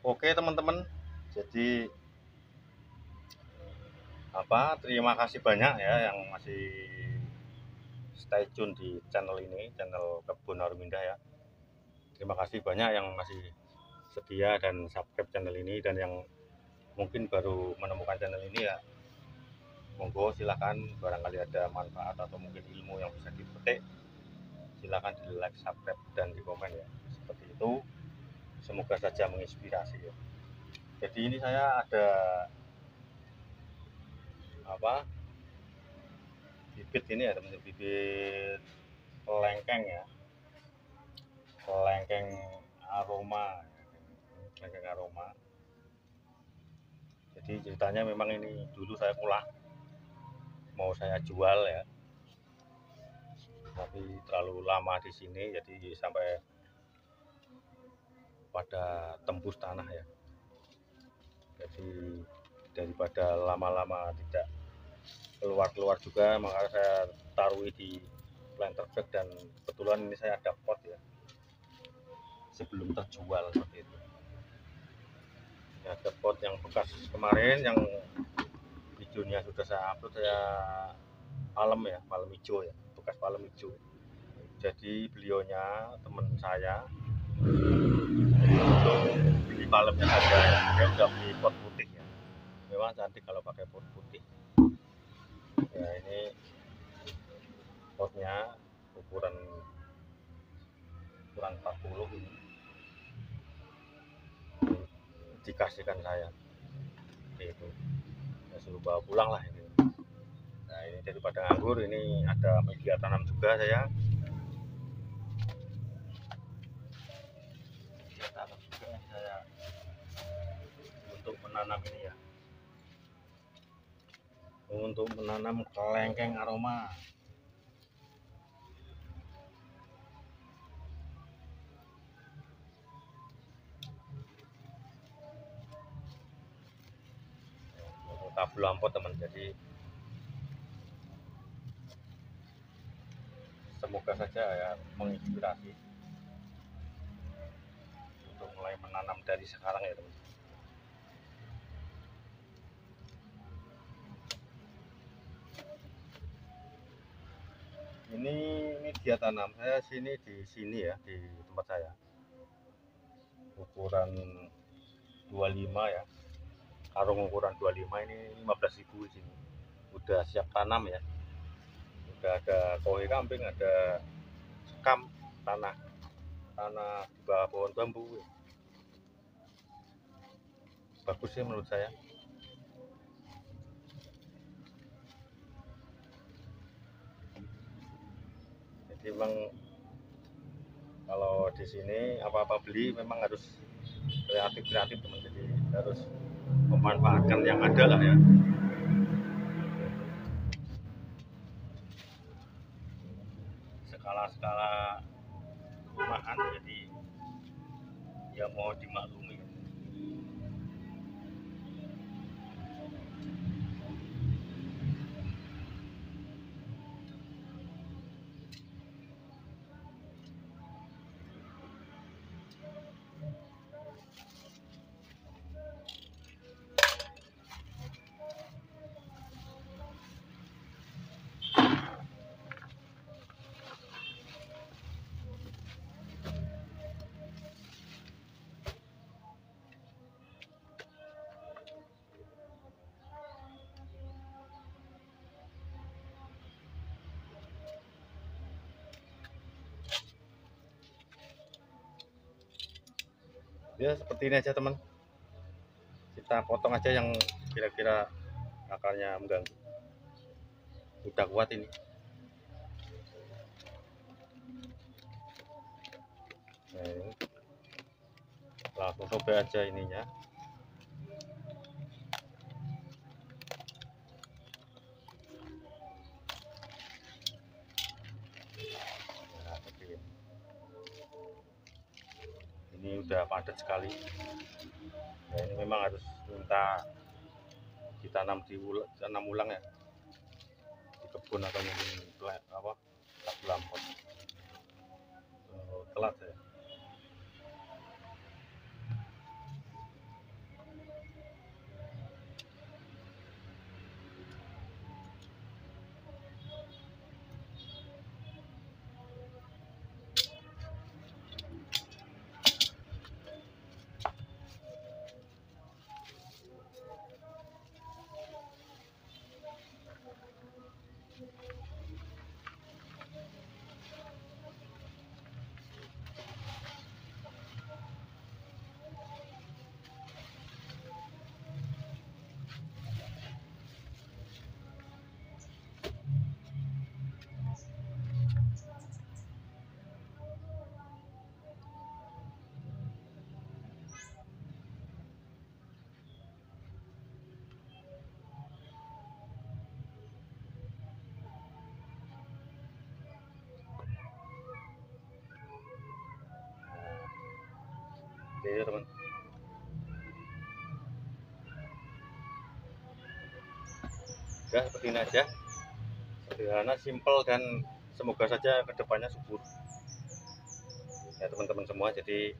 Oke teman-teman, jadi terima kasih banyak ya yang masih stay tune di channel ini, channel Kebun Harum Indah ya. Terima kasih banyak yang masih setia dan subscribe channel ini, dan yang mungkin baru menemukan channel ini ya, monggo silakan, barangkali ada manfaat atau mungkin ilmu yang bisa dipetik, silakan di like, subscribe, dan di komen ya. Seperti itu, semoga saja menginspirasi ya. Jadi ini saya ada bibit ini ya teman-teman, bibit kelengkeng ya, kelengkeng aroma, kelengkeng aroma. Jadi ceritanya memang ini dulu saya pulang mau saya jual ya, tapi terlalu lama di sini jadi sampai pada tembus tanah ya. Jadi daripada lama-lama tidak keluar juga, maka saya taruh di planter bag, dan kebetulan ini saya ada pot ya sebelum terjual seperti itu. Ini ada pot yang bekas kemarin, yang videonya sudah saya upload, saya palem ya, palem hijau ya, bekas palem hijau. Jadi beliaunya teman saya untuk beli palemnya saja ya, dia udah beli pot putih ya, memang cantik kalau pakai pot putih ya. Ini potnya ukuran 40 ini dikasihkan saya itu, saya suruh bawa pulang lah ini. Nah ini daripada nganggur, ini ada media tanam juga saya, media tanam juga saya untuk menanam ini ya, untuk menanam kelengkeng aroma. Tabel ampot teman, jadi semoga saja ya menginspirasi untuk mulai menanam dari sekarang ya teman. Ini media tanam saya di sini ya, di tempat saya ukuran 25 ya, karung ukuran 25 ini 15.000 di sini. Udah siap tanam ya, udah ada kowe kambing, ada sekam, tanah di bawah pohon bambu ya. Bagus sih menurut saya. Jadi memang kalau di sini apa-apa beli memang harus kreatif teman, jadi harus memanfaatkan yang ada lah ya. Skala rumahan, jadi ya mau dimaklumi. Ya seperti ini aja teman, kita potong aja yang kira-kira akarnya mengganggu. Udah kuat ini. Nah, ini langsung sobek aja ininya. Nah, ini udah padat sekali ya, ini memang harus minta ditanam ulang ya di kebun atau mungkin lampot. Telat ya. Oke teman, ya seperti ini aja, sederhana, simple, dan semoga saja kedepannya subur ya teman-teman semua. Jadi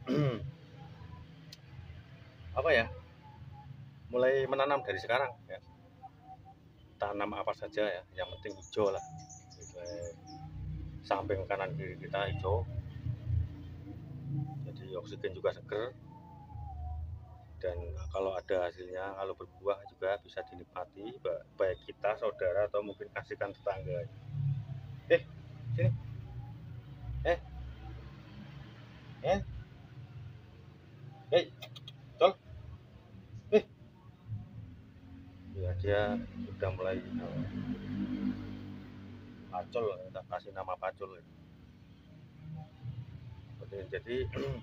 apa ya, mulai menanam dari sekarang ya, tanam apa saja ya, yang penting hijau lah. Samping kanan kiri kita hijau, jadi oksigen juga seger, dan kalau ada hasilnya, kalau berbuah juga bisa dinikmati baik kita, saudara, atau mungkin kasihkan tetangga. Sini, eh eh eh col, ya dia udah mulai pacul, kita kasih nama pacul. Jadi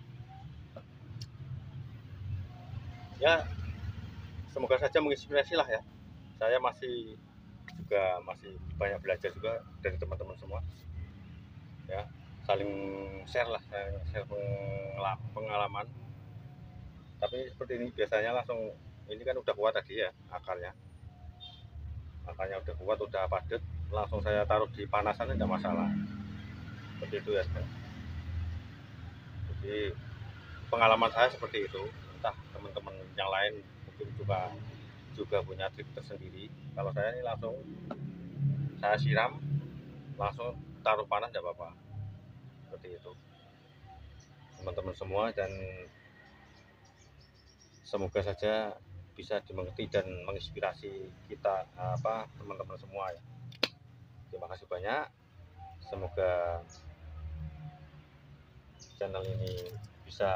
ya semoga saja menginspirasi lah ya. Saya masih banyak belajar juga dari teman-teman semua ya, saling share lah, share pengalaman. Tapi seperti ini biasanya langsung, ini kan udah kuat tadi ya akarnya udah kuat, udah padat, langsung saya taruh di panasan tidak masalah, seperti itu ya. Jadi pengalaman saya seperti itu, entah teman-teman yang lain mungkin juga punya trik tersendiri. Kalau saya ini langsung saya siram, langsung taruh panas tidak apa-apa, seperti itu teman-teman semua. Dan semoga saja bisa dimengerti dan menginspirasi kita, teman-teman semua ya. Terima kasih banyak, semoga channel ini bisa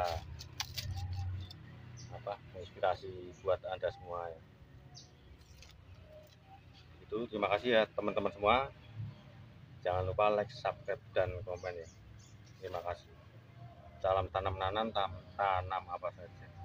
menginspirasi buat Anda semua ya. Itu terima kasih ya teman-teman semua, jangan lupa like, subscribe, dan komen ya. Terima kasih. Salam tanam menanam, tanam apa saja.